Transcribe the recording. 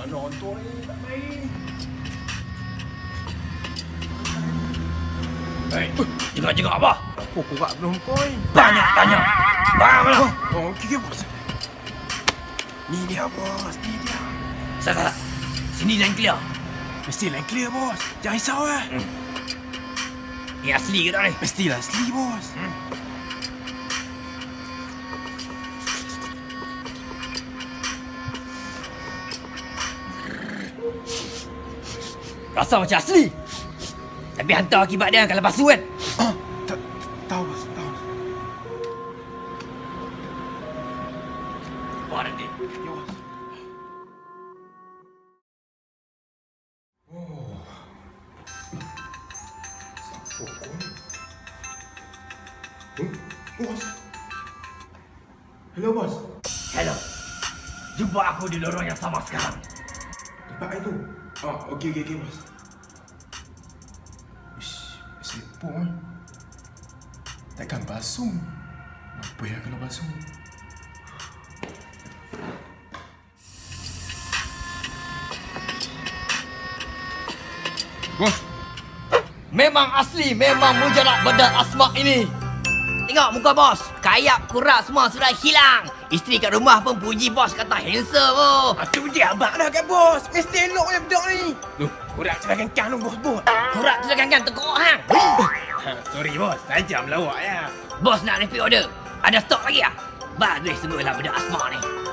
nonton ni, tak main. Hei, jengak-jengak apa? Oh, korak belum koi. Banyak tanya. Banyak. Oh, okey, bos. Ni dia, bos. Ni dia. Salah. Sini line clear. Mesti line clear, bos. Jangan risau, eh. Ni asli ke tak ni? Mestilah asli, bos. Rasa macam asli. Tapi hantar akibat dia kalau palsu kan? Tahu, bos. Tahu. Wah, nanti. Ya, bos. Bos. Hello, bos. Hello. Jumpa aku di lorong yang sama sekarang. Tempat itu. Okey, bos. Ish, sepo kan? Takkan basuh. Apa ya kalau basuh? Bos. Memang asli, memang mujarab badan Asma ini. Tengok muka bos, kayak kurat semua sudah hilang. Isteri kat rumah pun puji bos, kata handsome oh. Itu dia abang dah kan, bos. Mesti elok je budak ni. Loh, kurak celaka kan tu, bos. Kurat tu kan tekuk hang. Sorry, bos. Tajam lawak ya. Bos nak repeat order. Ada stok lagi ah? Bagus sungguhlah budak Asma ni.